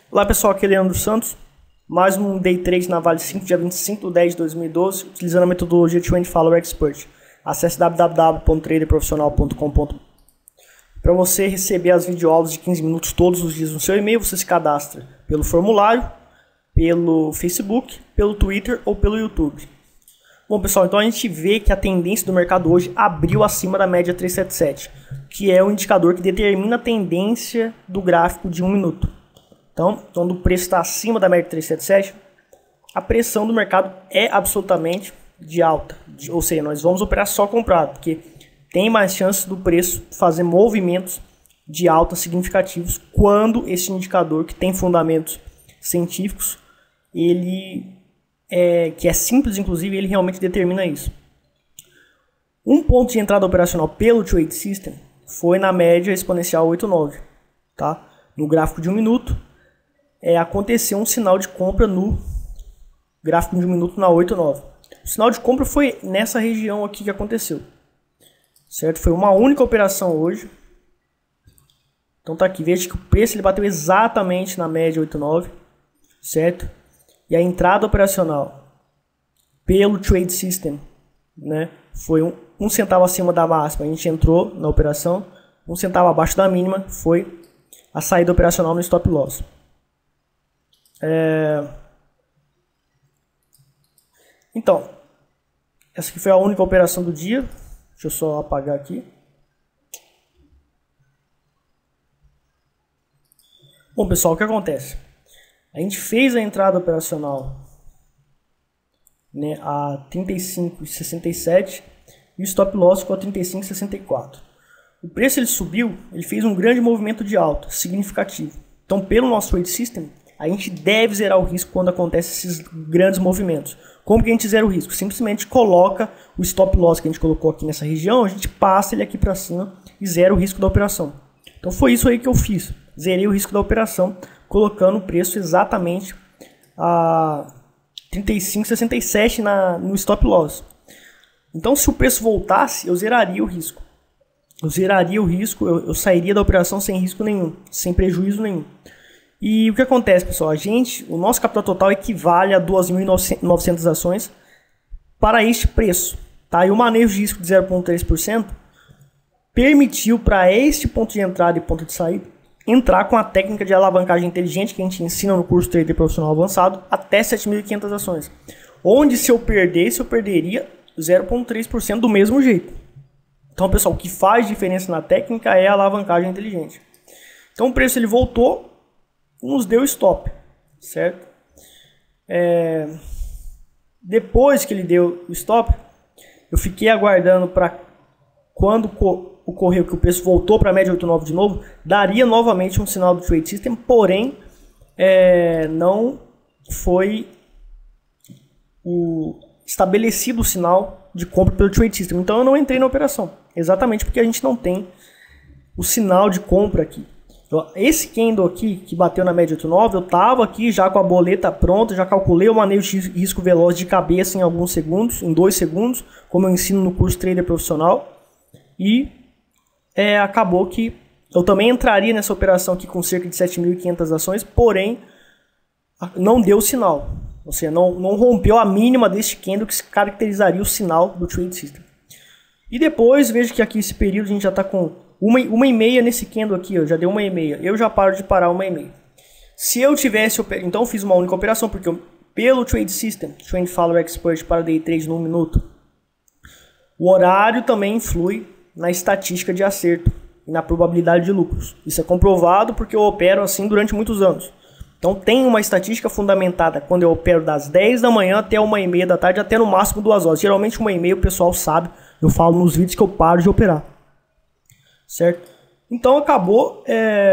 Olá pessoal, aqui é Leandro Santos, mais um Day Trade na Vale 5, dia 25/10/2012, utilizando a metodologia 20 Follower Expert. Acesse www.traderprofissional.com.br. Para você receber as videoaulas de 15 minutos todos os dias no seu e-mail, você se cadastra pelo formulário, pelo Facebook, pelo Twitter ou pelo YouTube. Bom pessoal, então a gente vê que a tendência do mercado hoje abriu acima da média 377, que é o indicador que determina a tendência do gráfico de 1 minuto. Então, quando o preço está acima da média 377, a pressão do mercado é absolutamente de alta. Ou seja, nós vamos operar só comprado, porque tem mais chance do preço fazer movimentos de alta significativos quando esse indicador, que tem fundamentos científicos, que é simples, inclusive, ele realmente determina isso. Um ponto de entrada operacional pelo Trade System foi na média exponencial 8,9. Tá? No gráfico de 1 minuto, aconteceu um sinal de compra no gráfico de 1 minuto na 8,9. O sinal de compra foi nessa região aqui que aconteceu. Certo? Foi uma única operação hoje. Então tá aqui, veja que o preço ele bateu exatamente na média 8,9, certo? E a entrada operacional pelo Trade System, né, foi um centavo acima da máxima. A gente entrou na operação, 1 centavo abaixo da mínima foi a saída operacional no stop loss. Então, essa aqui foi a única operação do dia. Deixa eu só apagar aqui. Bom pessoal, o que acontece? A gente fez a entrada operacional, né, a 35,67 e o stop loss ficou a 35,64. O preço ele subiu, ele fez um grande movimento de alta, significativo. Então, pelo nosso Trade System, a gente deve zerar o risco quando acontecem esses grandes movimentos. Como que a gente zera o risco? Simplesmente coloca o stop loss que a gente colocou aqui nessa região, a gente passa ele aqui para cima e zera o risco da operação. Então foi isso aí que eu fiz. Zerei o risco da operação, colocando o preço exatamente a 35,67 no stop loss. Então se o preço voltasse, eu zeraria o risco. Eu sairia da operação sem risco nenhum, sem prejuízo nenhum. E o que acontece, pessoal? O nosso capital total equivale a 2.900 ações para este preço. Tá? E o manejo de risco de 0,3% permitiu para este ponto de entrada e ponto de saída entrar com a técnica de alavancagem inteligente que a gente ensina no curso Trader Profissional Avançado até 7.500 ações. Onde se eu perdesse, eu perderia 0,3% do mesmo jeito. Então, pessoal, o que faz diferença na técnica é a alavancagem inteligente. Então, o preço ele voltou, nos deu stop, certo? Depois que ele deu o stop, eu fiquei aguardando para quando ocorreu que o preço voltou para a média 8,9 de novo, daria novamente um sinal do Trade System, porém não foi estabelecido o sinal de compra pelo Trade System. Então eu não entrei na operação, exatamente porque a gente não tem o sinal de compra aqui. Esse candle aqui, que bateu na média 8,9, eu estava aqui já com a boleta pronta, já calculei o manejo de risco veloz de cabeça em alguns segundos, em 2 segundos, como eu ensino no curso Trader Profissional. E acabou que eu também entraria nessa operação aqui com cerca de 7.500 ações, porém não deu sinal. Ou seja, não rompeu a mínima deste candle que se caracterizaria o sinal do Trade System. E depois, vejo que aqui esse período a gente já está com 1,5 nesse candle aqui, ó, já deu 1,5. Eu já paro de parar 1,5. Se eu tivesse, então eu fiz uma única operação, porque pelo Trade System, 20 Follower Expert para Day Trade no 1 minuto, o horário também influi na estatística de acerto e na probabilidade de lucros. Isso é comprovado porque eu opero assim durante muitos anos. Então tem uma estatística fundamentada quando eu opero das 10 da manhã até 1h30 da tarde, até no máximo 2 horas. Geralmente 1h30 o pessoal sabe, eu falo nos vídeos que eu paro de operar. Certo? Então acabou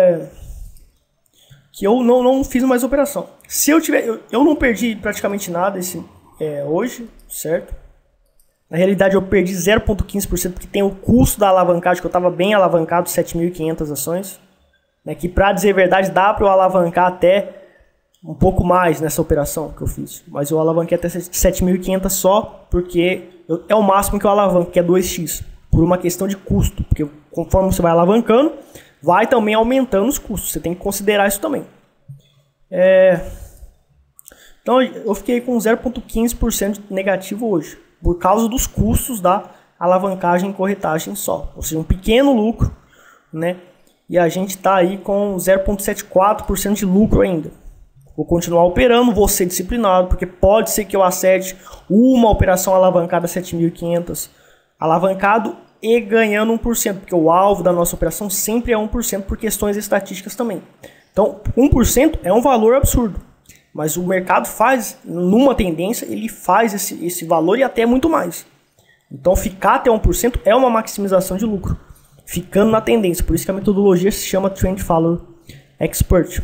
que eu não fiz mais operação. Se eu tiver, eu não perdi praticamente nada hoje, certo? Na realidade eu perdi 0,15% porque tem o custo da alavancagem, que eu estava bem alavancado, 7.500 ações, né, que para dizer a verdade dá para eu alavancar até um pouco mais nessa operação que eu fiz. Mas eu alavanquei até 7.500 só porque é o máximo que eu alavanco, que é 2x. Por uma questão de custo, porque conforme você vai alavancando, vai também aumentando os custos. Você tem que considerar isso também. Então eu fiquei com 0,15% negativo hoje, por causa dos custos da alavancagem e corretagem só. Ou seja, um pequeno lucro, né? E a gente está aí com 0,74% de lucro ainda. Vou continuar operando, vou ser disciplinado, porque pode ser que eu acerte uma operação alavancada 7.500, alavancado e ganhando 1%, porque o alvo da nossa operação sempre é 1% por questões estatísticas também. Então, 1% é um valor absurdo, mas o mercado faz, numa tendência, ele faz esse valor e até muito mais. Então, ficar até 1% é uma maximização de lucro, ficando na tendência. Por isso que a metodologia se chama Trend Follower Expert.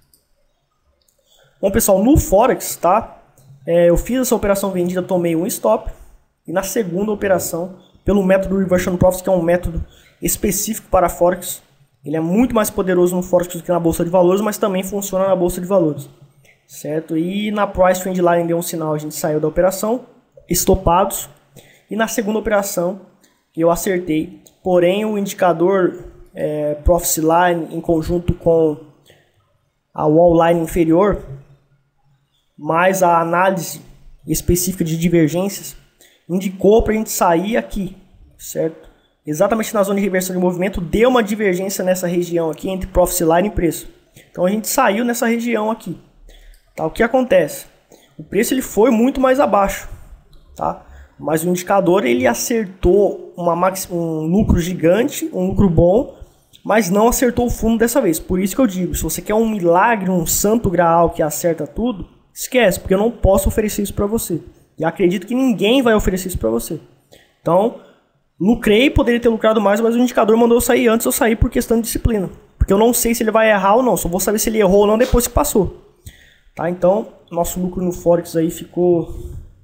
Bom, pessoal, no Forex, tá? Eu fiz essa operação vendida, tomei um stop. E na segunda operação, pelo método Reversion Profits, que é um método específico para Forex. Ele é muito mais poderoso no Forex do que na Bolsa de Valores, mas também funciona na Bolsa de Valores. Certo? E na Price Trend Line deu um sinal, a gente saiu da operação, estopados. E na segunda operação, eu acertei. Porém, o indicador Profit Line, em conjunto com a Wall Line inferior, mais a análise específica de divergências, indicou para a gente sair aqui, certo? Exatamente na zona de reversão de movimento, deu uma divergência nessa região aqui entre Profit Line e preço. Então a gente saiu nessa região aqui. Tá? O que acontece? O preço ele foi muito mais abaixo, tá? Mas o indicador ele acertou um lucro gigante, um lucro bom, mas não acertou o fundo dessa vez. Por isso que eu digo, se você quer um milagre, um santo graal que acerta tudo, esquece, porque eu não posso oferecer isso para você. E acredito que ninguém vai oferecer isso para você. Então, lucrei, poderia ter lucrado mais, mas o indicador mandou eu sair antes, eu saí por questão de disciplina. Porque eu não sei se ele vai errar ou não, só vou saber se ele errou ou não depois que passou. Tá? Então, nosso lucro no Forex aí ficou...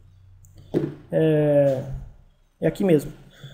É aqui mesmo.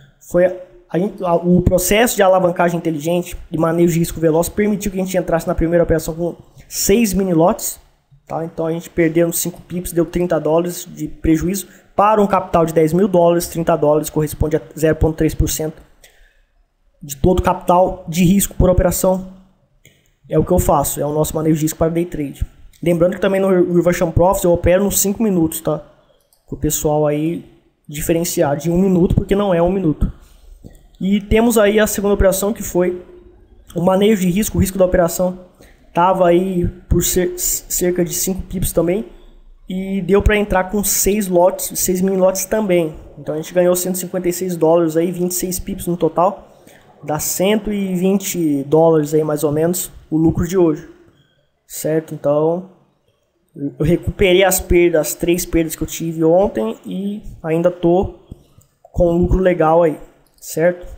O processo de alavancagem inteligente e manejo de risco veloz permitiu que a gente entrasse na primeira operação com 6 mini lotes. Tá? Então a gente perdeu uns 5 pips, deu $30 de prejuízo para um capital de $10 mil. $30 corresponde a 0,3% de todo o capital de risco por operação. É o que eu faço, é o nosso manejo de risco para day trade. Lembrando que também no Reversion Profits eu opero nos 5 minutos, tá? Para o pessoal aí diferenciar de 1 minuto, porque não é 1 minuto. E temos aí a segunda operação, que foi o manejo de risco. O risco da operação estava aí por cerca de 5 pips também. E deu para entrar com 6 lotes, 6 mini lotes também. Então a gente ganhou $156 aí, 26 pips no total. Dá $120 aí mais ou menos o lucro de hoje. Certo? Então eu recuperei as 3 perdas que eu tive ontem e ainda tô com um lucro legal aí. Certo?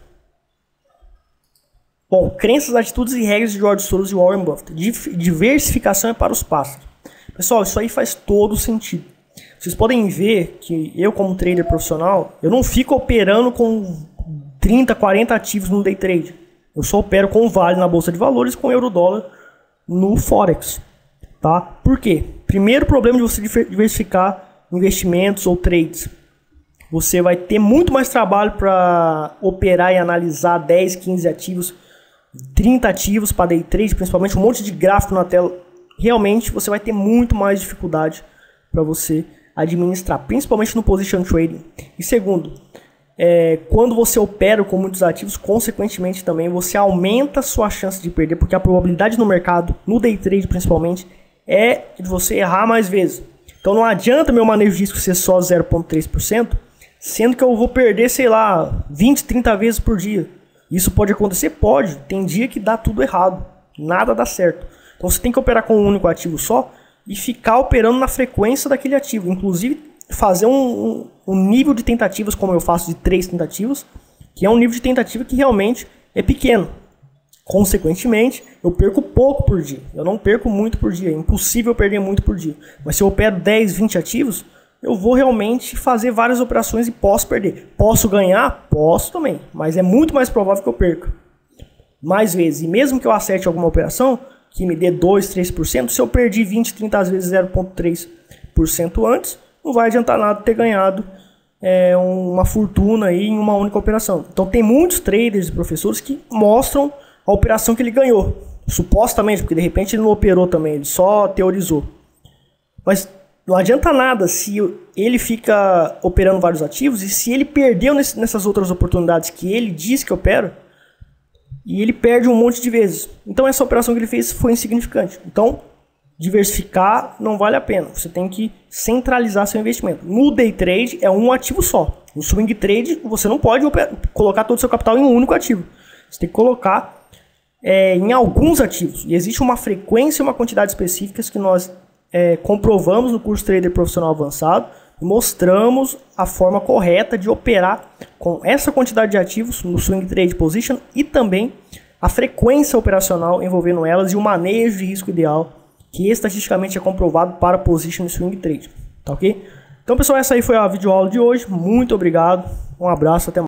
Bom, crenças, atitudes e regras de George Soros e Warren Buffett. Diversificação é para os pássaros. Pessoal, isso aí faz todo sentido. Vocês podem ver que eu, como trader profissional, eu não fico operando com 30, 40 ativos no day trade. Eu só opero com o Vale na Bolsa de Valores e com euro-dólar no Forex. Tá? Por quê? Primeiro problema de você diversificar investimentos ou trades. Você vai ter muito mais trabalho para operar e analisar 10, 15 ativos, 30 ativos para day trade, principalmente um monte de gráfico na tela. Realmente você vai ter muito mais dificuldade para você administrar, principalmente no position trading. E segundo, quando você opera com muitos ativos, consequentemente também você aumenta a sua chance de perder, porque a probabilidade no mercado, no day trade principalmente, é de você errar mais vezes. Então não adianta meu manejo de risco ser só 0,3%, sendo que eu vou perder, sei lá, 20, 30 vezes por dia. Isso pode acontecer? Pode. Tem dia que dá tudo errado, nada dá certo. Então você tem que operar com um único ativo só e ficar operando na frequência daquele ativo. Inclusive fazer um nível de tentativas, como eu faço de 3 tentativas, que é um nível de tentativa que realmente é pequeno. Consequentemente, eu perco pouco por dia. Eu não perco muito por dia. É impossível perder muito por dia. Mas se eu opero 10, 20 ativos, eu vou realmente fazer várias operações e posso perder. Posso ganhar? Posso também. Mas é muito mais provável que eu perca mais vezes. E mesmo que eu acerte alguma operação que me dê 2, 3%, se eu perdi 20, 30 vezes 0,3% antes, não vai adiantar nada ter ganhado uma fortuna aí em uma única operação. Então tem muitos traders e professores que mostram a operação que ele ganhou. supostamente, porque de repente ele não operou também, ele só teorizou. Mas não adianta nada se ele fica operando vários ativos e se ele perdeu nessas outras oportunidades que ele diz que opera, e ele perde um monte de vezes. Então essa operação que ele fez foi insignificante. Então, diversificar não vale a pena. Você tem que centralizar seu investimento. No day trade é um ativo só. No swing trade você não pode colocar todo o seu capital em um único ativo. Você tem que colocar em alguns ativos. E existe uma frequência e uma quantidade específicas que nós comprovamos no curso Trader Profissional Avançado e mostramos a forma correta de operar com essa quantidade de ativos no swing trade position e também a frequência operacional envolvendo elas e o manejo de risco ideal que estatisticamente é comprovado para position e swing trade, tá ok? Então pessoal, essa aí foi a videoaula de hoje, muito obrigado, um abraço, até mais.